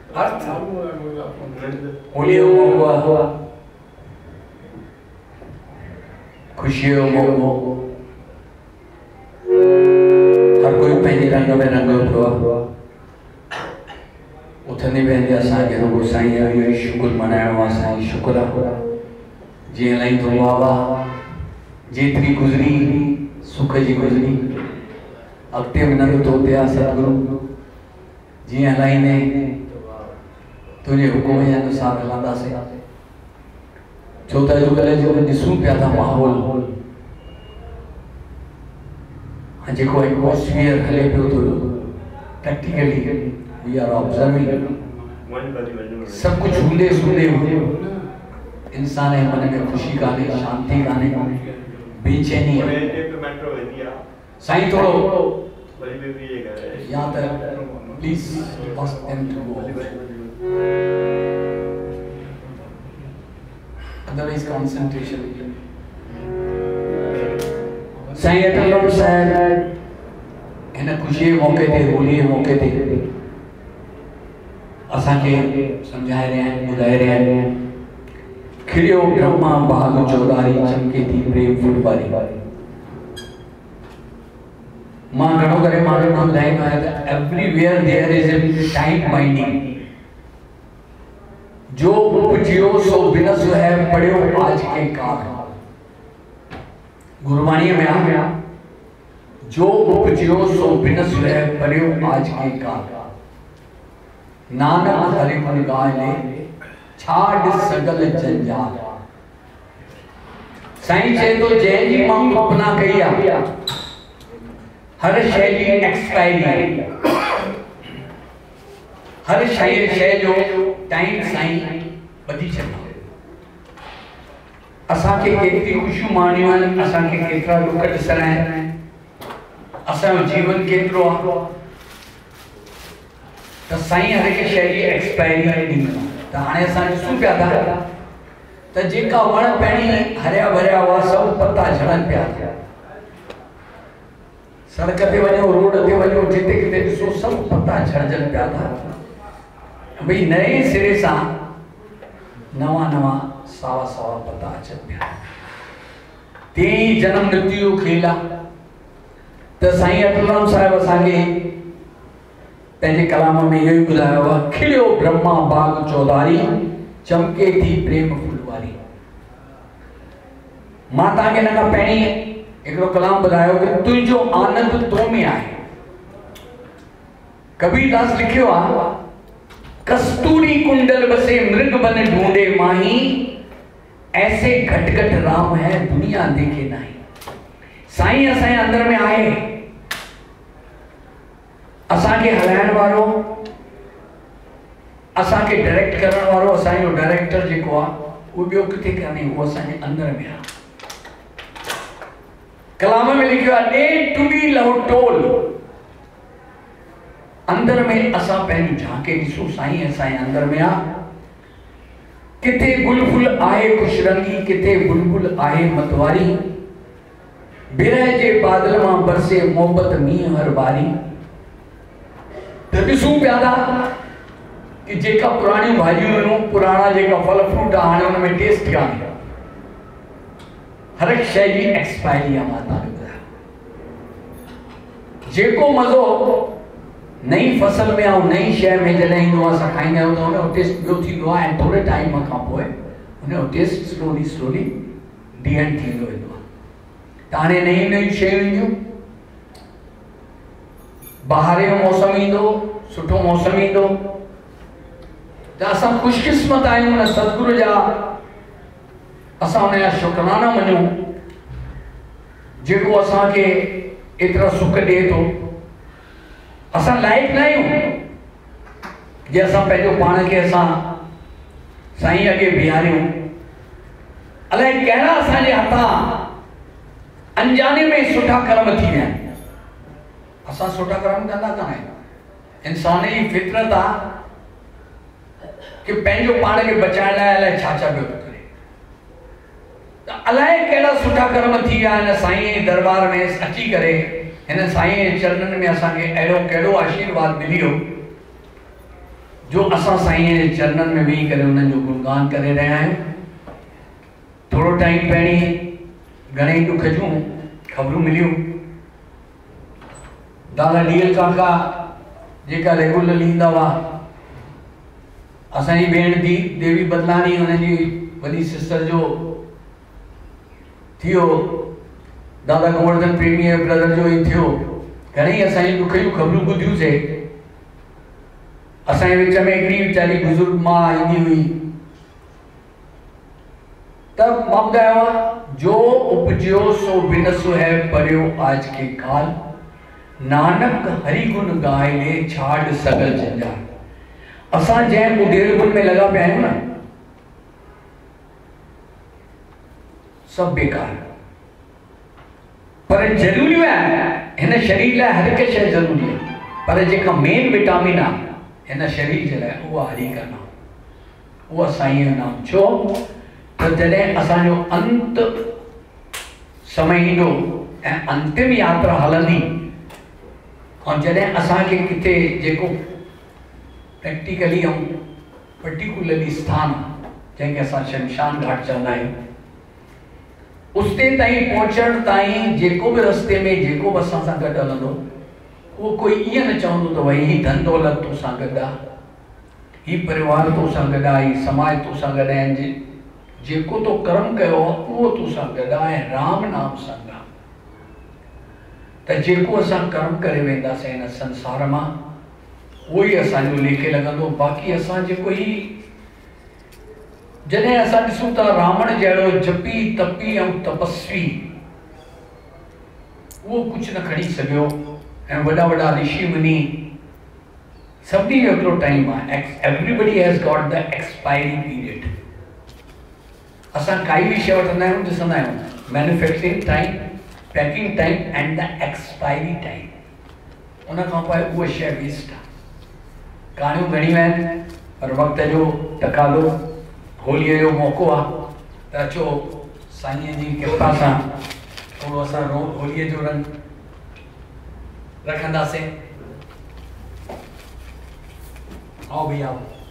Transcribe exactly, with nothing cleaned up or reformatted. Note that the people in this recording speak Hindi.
अर्थ होलियो मौको खुशियों मौको हर कोई पंहिंजे रंग में रंगो पियो आहे। उथंदे वेंदे असांखे रुॻो साईं जो इहो ई शुकुर मनाइणो आहे। साईं शुकुर आहे जीअं इलाही थो बाबा जेतिरी गुज़री सुख जी गुज़री अॻिते बि न थो थिए सतगुरु जीअं हलाईंदे तुंहिंजे हुकुम जे अनुसार हलंदासीं। छो त अॼुकल्ह जो ॾिसूं पिया था माहौल जेको एटमॉस्फेयर हले पियो थो प्रैक्टिकली वी आर ऑब्जर्विंग सब कुछ हूंदे सूंदे इंसान जे मन में खुशी कान्हे, शांति कान्हे, बेचैनी आहे। साईं थोरो या त please ask them to go otherwise concentration. साईं अटल साहब हिन खुशी मौके ते होली मौके ते असांखे समझाए रहे हैं, ॿुधाए रहे हैं खिड़ियो ब्रह्मा बाग चौधारी चमके थी प्रेम फुलवारी। मां घणो करे माण्हुनि खे ॿुधाईंदो आहियां त everywhere there is a time binding. जो उपजियो सो बिनस है पढ़ियो आज के काल। गुरबाणी में आ जो उपजियो सो बिनस है पढ़ियो आज के काल। नानक हरि गुण गाए छाड़ सगल जंजाल। साईं चए तो जंहिंजी मां कल्पना कई आहे हर शइ जी एक्सपायरी, हर शइ शइ जो टाइम साईं ॿधी छॾियो। असांखे केतिरी ख़ुशियूं माणियूं आहिनि, असांखे केतिरा दुख ॾिसणा आहिनि, असांजो जीवन केतिरो आहे त साईं हर हिकु शइ जी एक्सपायरी ॾींदो। त हाणे असां ॾिसूं पिया था त जेका वण पहिरीं हरिया भरिया हुआ सभु पता झड़नि पिया था। सड़क ते वञो, रोड ते वञो, जिते किथे ॾिसो सभु पता झड़जनि पिया था। भई नए सिरे सां नवा नवा सावा सावा पता अचनि पिया। तीअं जन्म मृत्यु जो खेल आहे। त साईं अटलराम साहिब असांखे पंहिंजे कलाम में इहो ई ॿुधायो आहे खिड़ियो ब्रह्मा बाग चौधारी चमके थी प्रेम फुलवारी। मां तव्हांखे हिन खां पहिरीं हिकिड़ो कलाम ॿुधायो कि तुंहिंजो आनंद तो में आहे। कबीरदास लिखियो आहे कस्तूरी कुंडल बसे मृग बन ढूंढे माही ऐसे घट घट राम है दुनिया देखे नहीं। साईं असांजे अंदर में आहे। असांखे हलाइण वारो, असांखे डायरेक्ट करण वारो, असांजो डायरेक्टर जेको आहे उहो ॿियो किथे कान्हे, उहो असांजे अंदर में आहे। कलाम में लिखियो आहे day to be love toll. अंदर में असां पंहिंजो झांके ॾिसूं साईं असांजे अंदर में आहे। किथे बुलबुल आहे खुशरंगी, किथे बुलबुल आहे मतवारी। बिरह जे बादल मां बरसे मोहब्बत मींहुं हर बारी। त ॾिसूं पिया था कि जेका पुराणियूं भाॼियूं हुयूं, पुराणा जेका फल फ्रूट आहे, हाणे हुन में टेस्ट कान्हे। हर एक शइ जी एक्सपायरी आहे। मां तव्हांखे ॿुधायो जेको मज़ो नई फसल में ऐं नई शइ में जॾहिं ईंदो आहे असां खाईंदा आहियूं त हुनजो टेस्ट ॿियो थींदो आहे ऐं थोरे टाइम खां पोइ हुनजो टेस्ट स्लोली स्लोली डिएंड थींदो वेंदो आहे। त हाणे नयूं नयूं शयूं ईंदियूं, बहार जो मौसम ईंदो, सुठो मौसम ईंदो त असां ख़ुशकिस्मत आहियूं हुन सतगुरु जा। असां हुनजा शुकराना मञूं जेको असांखे एतिरा सुख ॾिए थो। असां लाइक़ न आहियूं जे असां पंहिंजो पाण खे असां साईं अॻे बीहारियूं। अलाए कहिड़ा असांजे हथां अंजाने में सुठा कर्म थी विया आहिनि। असां सुठा कर्म कंदा कान आहियूं। इंसान जी फितरत आहे कि पंहिंजो पाण खे बचाइण लाइ अलाए छा छा पियो थो करे। त अलाए कहिड़ा सुठा कर्म थी विया आहिनि साईं जे दरबार में अची करे। हिन साईं जे चरणनि में असांखे अहिड़ो कहिड़ो आशीर्वाद मिली वियो जो असां साईं जे चरणनि में वेही करे उन्हनि जो गुणगान करे रहिया आहियूं। थोरो टाइम पहिरीं घणेई ॾुख जूं ख़बरूं मिलियूं। दादा डीएल काका जेका रेगुलरली ईंदा हुआ, असांजी भेण दी देवी बदलानी हुननि जी वॾी सिस्टर जो थियो, दादा गोवर्धन प्रेमी जे ब्रदर जो ई थियो। घणेई असांजी ॾुख जूं ख़बरूं ॿुधियूंसीं। असांजे विच में हिकिड़ी वीचारी बुज़ुर्ग मां ईंदी हुई, त मां ॿुधायो जो उपजियो सो बिनसु है परियो आज के काल, नानक हरि गुण गाए ले छाड़ सगल जंजाल। असां जंहिं उधेड़ गुण में लगा पिया आहियूं न, सब बेकार। पर जरूरी आहे हिन शरीर लाइ हर हिकु शइ ज़रूरी आहे, पर जेका मेन विटामिन आहे हिन शरीर जे लाइ उहा हरि का नाम, उहा साईं जो नाम। छो त जॾहिं असांजो अंत समय ईंदो ऐं अंतिम यात्रा हलंदी, और जॾहिं असांखे किथे जेको प्रैक्टिकली ऐं पर्टिकुलरली स्थान जंहिंखे असां शमशान घाट चवंदा आहियूं, उते ताईं पहुचण ताईं जेको बि रस्ते में जेको बि असां सां गॾु हलंदो, उहो कोई ईअं न चवंदो त भई हीउ धन दौलत तोसां गॾु आहे, हीउ परिवार तोसां गॾु आहे, हीउ समाज तोसां गॾु आहे, जेको तो कर्म कयो उहो तोसां गॾु आहे, राम नाम संग आहे। त जेको असां कर्म करे वेंदासीं हिन संसार मां, उहो ई असांजो लेखे लॻंदो। बाक़ी असां जेको ई जॾहिं असां ॾिसूं था रावण जहिड़ो जपी तपी ऐं तपस्वी, उहो कुझु न खणी सघियो, ऐं वॾा वॾा ऋषि मुनि, सभिनी जो हिकिड़ो टाइम आहे। Everybody has got the expiry period. असां काई बि शइ वठंदा आहियूं, ॾिसंदा आहियूं manufacturing time, packing time and the expiry time. उन खां पोइ उहा शइ वेस्ट आहे। कहाणियूं घणियूं आहिनि, पर वक़्त जो तकालो, होलीअ जो मौक़ो आहे, त अचो साईंअ जी कृपा सां थोरो असां होलीअ जो रंग रखंदासीं। आओ भैया।